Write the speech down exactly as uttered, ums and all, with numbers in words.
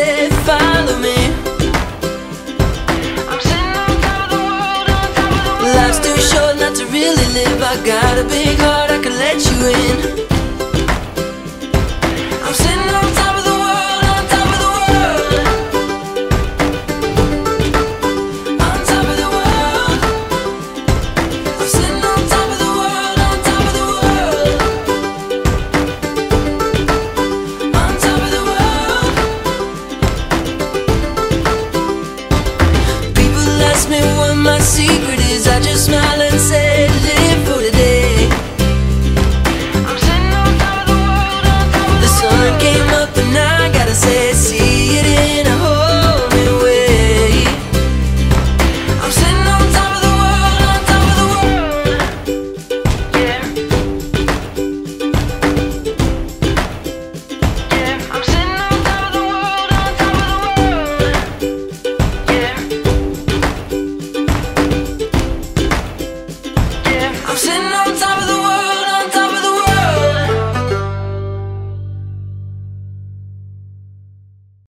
say follow me. I'm sitting on top of the world, on top of the world. Life's too short not to really live. I got a big heart, I can let you in. I'm sitting on top of the world, on top of the world. On top of the world. I'm sitting on top of the world, on top of the world. On top of the world. People ask me what my secret is, I just smile and say live for today. I'm sitting on top of the world, on top of the world. The sun came up and I gotta say see it in a whole new way. I'm sitting on top of the world, on top of the world. Yeah. Yeah. I'm sitting on top of the world, on top of the world. Yeah. Yeah. I'm sitting on